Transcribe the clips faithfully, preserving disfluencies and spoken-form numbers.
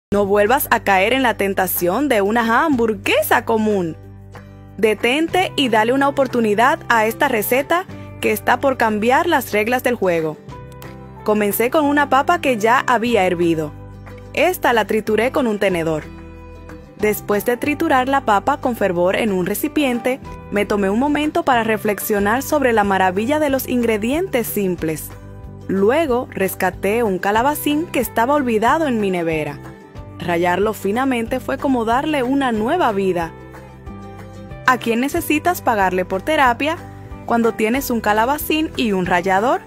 No vuelvas a caer en la tentación de una hamburguesa común. Detente y dale una oportunidad a esta receta que está por cambiar las reglas del juego. Comencé con una papa que ya había hervido. Esta la trituré con un tenedor. Después de triturar la papa con fervor en un recipiente, me tomé un momento para reflexionar sobre la maravilla de los ingredientes simples. Luego rescaté un calabacín que estaba olvidado en mi nevera. Rallarlo finamente fue como darle una nueva vida. ¿A quién necesitas pagarle por terapia cuando tienes un calabacín y un rallador?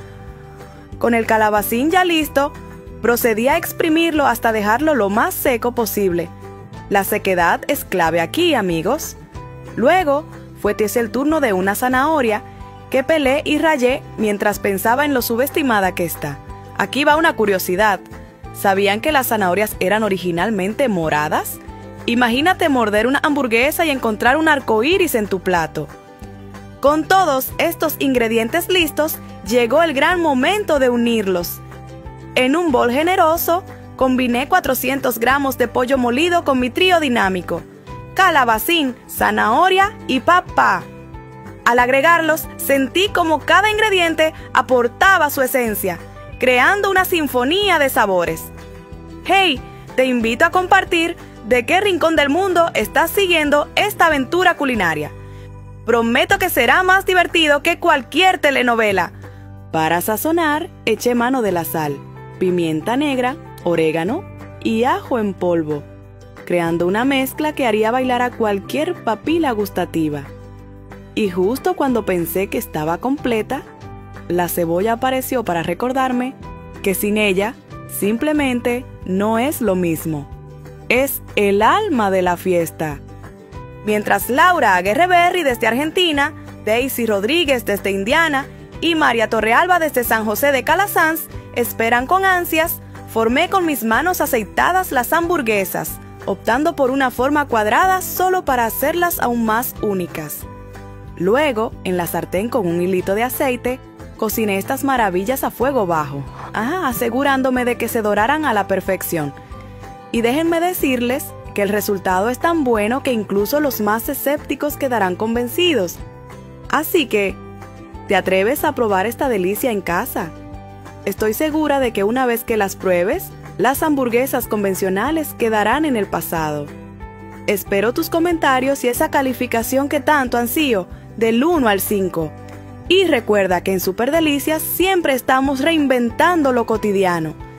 Con el calabacín ya listo, procedí a exprimirlo hasta dejarlo lo más seco posible. La sequedad es clave aquí, amigos. Luego, fue el turno de una zanahoria que pelé y rallé mientras pensaba en lo subestimada que está. Aquí va una curiosidad. ¿Sabían que las zanahorias eran originalmente moradas? Imagínate morder una hamburguesa y encontrar un arco iris en tu plato. Con todos estos ingredientes listos, llegó el gran momento de unirlos. En un bol generoso, combiné cuatrocientos gramos de pollo molido con mi trío dinámico: calabacín, zanahoria y papa. Al agregarlos, sentí como cada ingrediente aportaba su esencia, creando una sinfonía de sabores. Hey, te invito a compartir de qué rincón del mundo estás siguiendo esta aventura culinaria. Prometo que será más divertido que cualquier telenovela. Para sazonar, eché mano de la sal, pimienta negra, orégano y ajo en polvo, creando una mezcla que haría bailar a cualquier papila gustativa. Y justo cuando pensé que estaba completa, la cebolla apareció para recordarme que sin ella simplemente no es lo mismo. Es el alma de la fiesta. Mientras Laura Aguerreberry desde Argentina, Daisy Rodríguez desde Indiana y María Torrealba desde San José de Calasanz esperan con ansias, formé con mis manos aceitadas las hamburguesas, optando por una forma cuadrada solo para hacerlas aún más únicas. Luego, en la sartén con un hilito de aceite, cociné estas maravillas a fuego bajo, ah, asegurándome de que se doraran a la perfección. Y déjenme decirles que el resultado es tan bueno que incluso los más escépticos quedarán convencidos. Así que, ¿te atreves a probar esta delicia en casa? Estoy segura de que una vez que las pruebes, las hamburguesas convencionales quedarán en el pasado. Espero tus comentarios y esa calificación que tanto ansío, del uno al cinco. Y recuerda que en Super Delicias siempre estamos reinventando lo cotidiano.